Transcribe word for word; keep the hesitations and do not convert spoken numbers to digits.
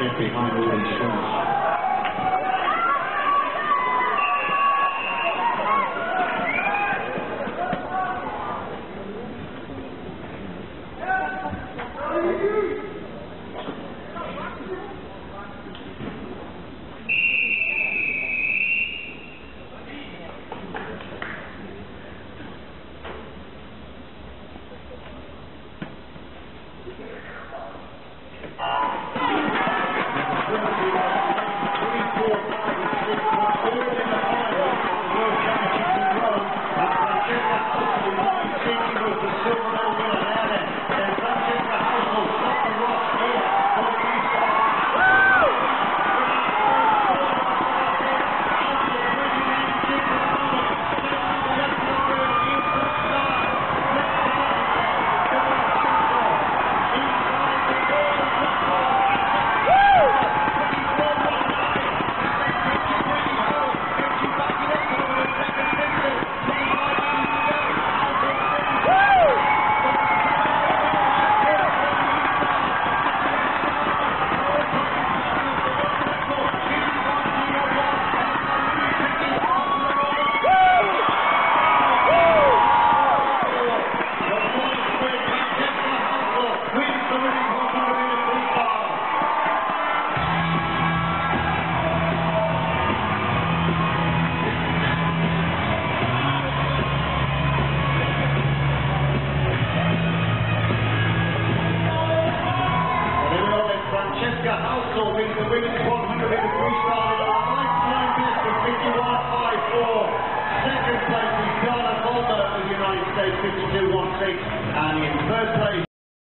get behind all these shots. Francesca Halsall wins the women's one hundred metre freestyle with a lifetime best of fifty-one fifty-four. Second place is Dana Volta of the United States, fifty-two sixteen. And in third place,